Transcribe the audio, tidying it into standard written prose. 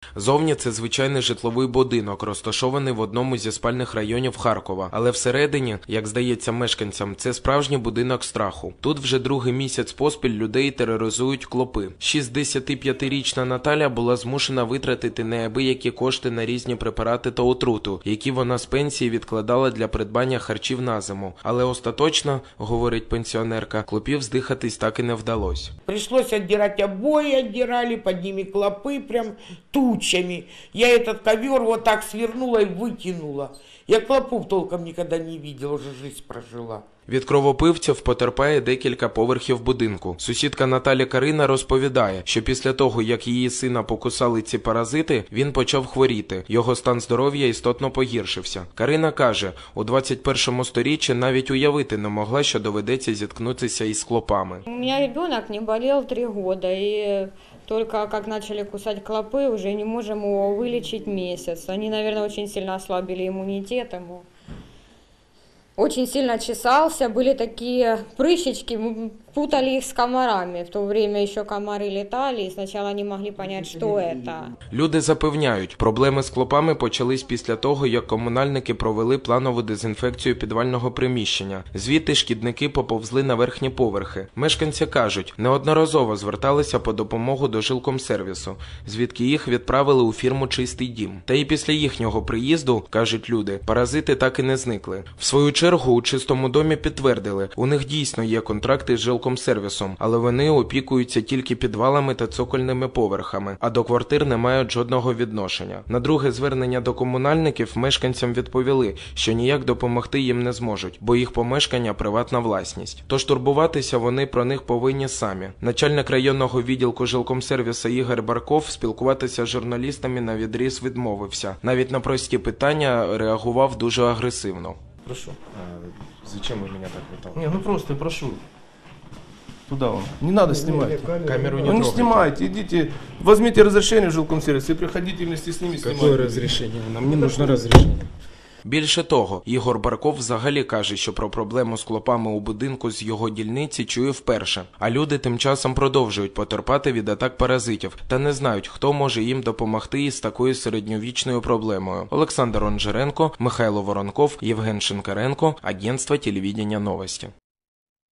Зовні це звичайний житловий будинок, розташований в одному зі спальних районів Харкова. Але всередині, як здається мешканцям, це справжній будинок страху. Тут вже другий місяць поспіль людей тероризують клопи. 65-річна Наталя була змушена витратити неабиякі кошти на різні препарати та отруту, які вона з пенсії відкладала для придбання харчів на зиму. Але остаточно, говорить пенсіонерка, клопів здихатись так і не вдалося. Пришлось отдирать обои, отдирали, под ними клопы прям тучами. Я этот ковер вот так свернула и выкинула. Я клопов толком никогда не видела, уже жизнь прожила. Від кровопивців потерпає декілька поверхів будинку. Сусідка Наталі Карина розповідає, що після того, як її сина покусали ці паразити, він почав хворіти. Його стан здоров'я істотно погіршився. Карина каже, у 21 сторіччі навіть уявити не могла, що доведеться зіткнутися із клопами. У меня ребенок не болел 3 года, и только как начали кусать клопы, уже не можем его вылечить месяц. Они, наверное, очень сильно ослабили иммунитет ему. Очень сильно чесался, были такие прыщички, мы путали их с комарами. В то время еще комары летали, и сначала не могли понять, что это. Люди запевняють, проблеми з клопами почались після того, як комунальники провели планову дезінфекцію підвального приміщення. Звідти шкідники поповзли на верхні поверхи. Мешканці кажуть, неодноразово зверталися по допомогу до жилкомсервісу, звідки їх відправили у фірму «Чистий дім». Та і після їхнього приїзду, кажуть люди, паразити так і не зникли. В свою чергу у «Чистому домі» підтвердили, у них дійсно є контракти з жилкомсервісом, але вони опікуються тільки підвалами та цокольними поверхами, а до квартир не мають жодного відношення. На друге звернення до комунальників мешканцям відповіли, що ніяк допомогти їм не зможуть, бо їх помешкання – приватна власність. Тож турбуватися вони про них повинні самі. Начальник районного відділку жилкомсервіса Ігор Барков спілкуватися з журналістами навідріз відмовився. Навіть на прості питання реагував дуже агресивно. Прошу. Зачем вы меня так выталкиваете? Не, ну просто прошу. Туда он. Не надо снимать. Камеру не Ну не трогайте. снимайте, идите, возьмите разрешение в жилкомсервисе и приходите вместе с ними снимать. Какое разрешение? Нам не нужно разрешение. Більше того, Ігор Барков взагалі каже, що про проблему з клопами у будинку з його дільниці чує вперше. А люди тим часом продовжують потерпати від атак паразитів та не знають, хто може їм допомогти із такою середньовічною проблемою. Олександр Онжеренко, Михайло Воронков, Євген Шинкаренко, Агентство телевидения новости.